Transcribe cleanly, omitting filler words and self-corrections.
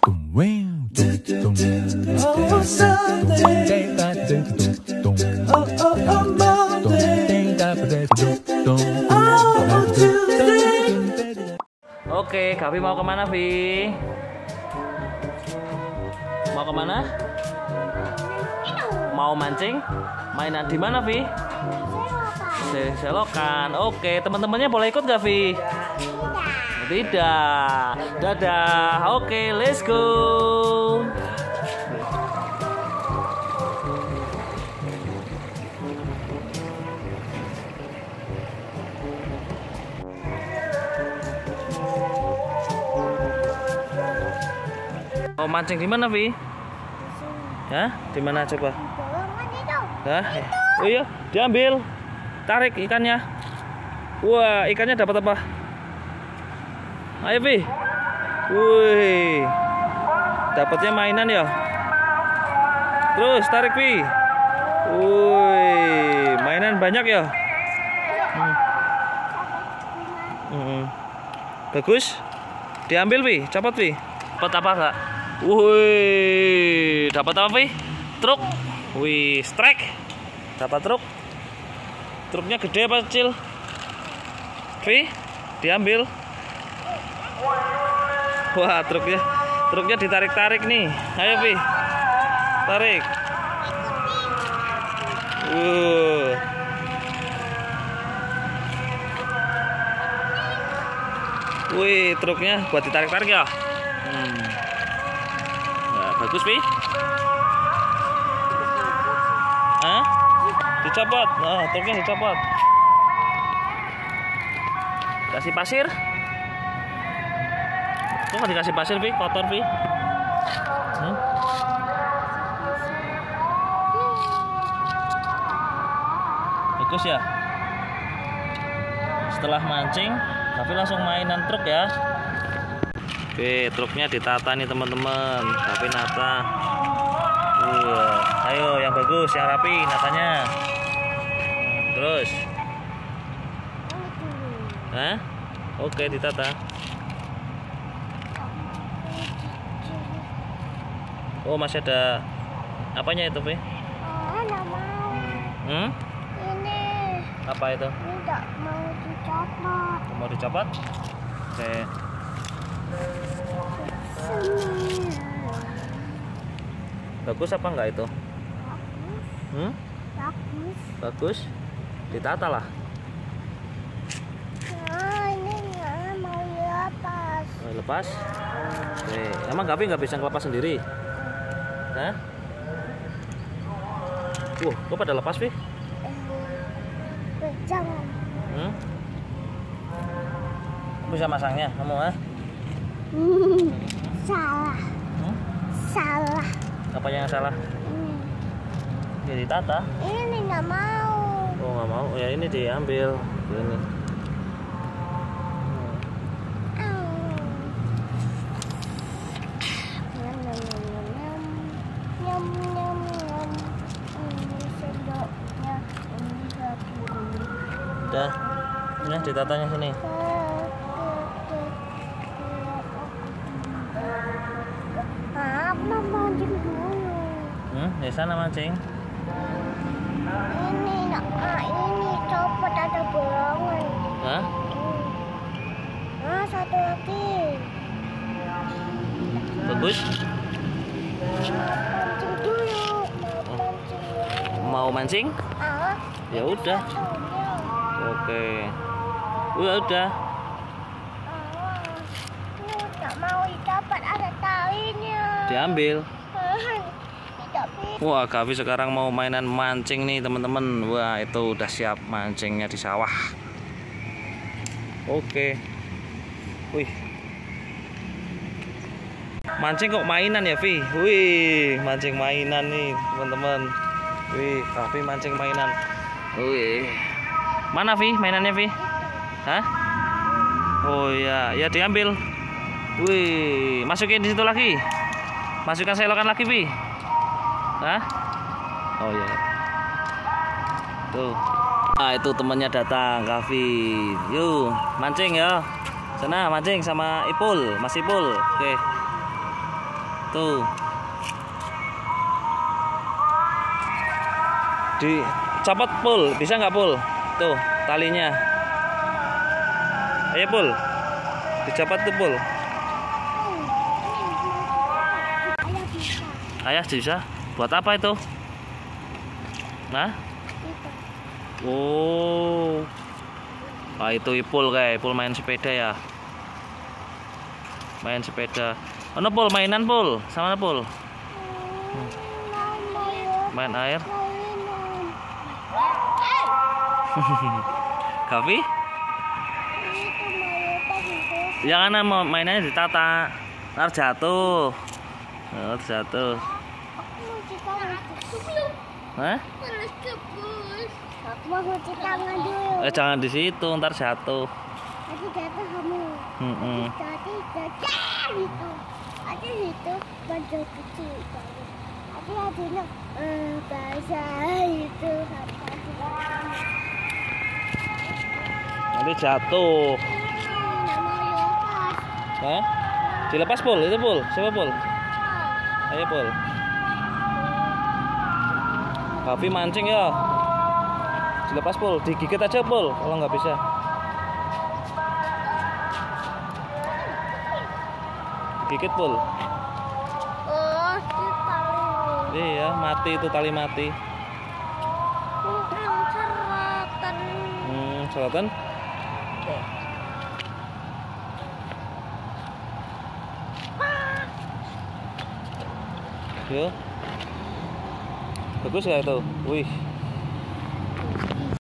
Oke, Gavi mau kemana, Vi? Mau kemana? Mau mancing? Mainan di mana, Vi? Selokan. Oke, teman-temannya boleh ikut gak, Vi? Tidak. Dadah. Oke, let's go. Mau mancing di mana, Vi? Hah? Di mana coba? Hah? Oh iya, diambil. Tarik ikannya. Wah, ikannya dapat apa? Ayo, Vi. Wih. Dapatnya mainan ya. Terus tarik, Vi. Wih, mainan banyak ya. Bagus. Diambil, Vi. Copot, Vi. Dapat apa enggak? Wih, dapat apa, Vi? Truk. Wih, strike. Dapat truk. Truknya gede apa kecil? Vi, diambil. Wah, truknya ditarik-tarik nih. Ayo, Vi. Tarik. Wih, truknya buat ditarik-tarik ya. Nah, bagus, Vi. Hah? Dicopot. Nah, truknya dicopot. Kasih pasir. Kok nggak dikasih pasir, Vi? Kotor, Vi. Bagus ya. Setelah mancing, tapi langsung mainan truk ya. Oke, truknya ditata nih teman-teman. Tapi nata. Ayo yang bagus, yang rapi natanya. Terus. Hah? Oke, ditata. Oh, masih ada apanya itu, Vi? Nggak mau. Ini. Apa itu? Tidak mau dicopot. Mau dicopot? Oke. Bagus apa enggak itu? Bagus. Bagus. Ditata lah. Ini nggak mau dilepas. Mau lepas? Oke. Emang Gavi nggak bisa ngelepas sendiri? Hah? Kok pada lepas, Vi? Jangan. Bisa masangnya, kamu ah? Salah. Salah. Apa yang salah? Ya ditata. Ini nggak mau. Oh, nggak mau. Ya ini diambil. Ini. Udah. Ini ditatanya sini. Mancing dulu. Di sana mancing. Ini copot ada bolongan. Hah? Satu lagi. Bagus. Mancing dulu. Mau mancing? Ya udah. Oke. Udah. Nggak mau dapat, ada talinya. Diambil. Tidak bisa. Wah, Gavi sekarang mau mainan mancing nih teman-teman. Wah, itu udah siap mancingnya di sawah. Oke. Wih. Mancing kok mainan ya, Vi? Wih, mancing mainan nih teman-teman. Wih, Gavi mancing mainan. Wih. Mana, Vi? Mainannya, Vi? Hah? Oh iya, ya diambil. Wih, masukin di situ lagi. Masukkan selokan lagi, Vi. Hah? Oh iya. Tuh. Ah, itu temannya datang, Gavi. Yuk, mancing ya. Sana mancing sama Ipul, Mas Ipul. Oke. Tuh. Dicopot Pul, bisa nggak Pul? Tuh talinya. Ayo Pul, dicopot tuh Pul. Ayah bisa. Buat apa itu? Nah? Oh. Ah itu Ipul kayak Ipul main sepeda ya. Main sepeda. Mana Pul mainan Pul? Sama mana Pul? Main air. Kavi? Jangan mau mainannya ditata. Ntar jatuh. Oh, jatuh. Hah? Aku mau cuci tangan dulu. Jangan di situ, ntar jatuh. Nanti jatuh kamu. Jadi gitu. Ada itu baju kecil. Ada adanya bahasa itu. Nanti jatuh. Hah? Dilepas Pul, itu Pul. Siapa Pul? Ayo Pul. Kavi mancing ya. Dilepas Pul, digigit aja Pul kalau nggak bisa. Gigit Pul. Oh, tali. Iya, mati itu tali mati. Seratan. Selatan. Yo. Bagus nggak itu? Wih.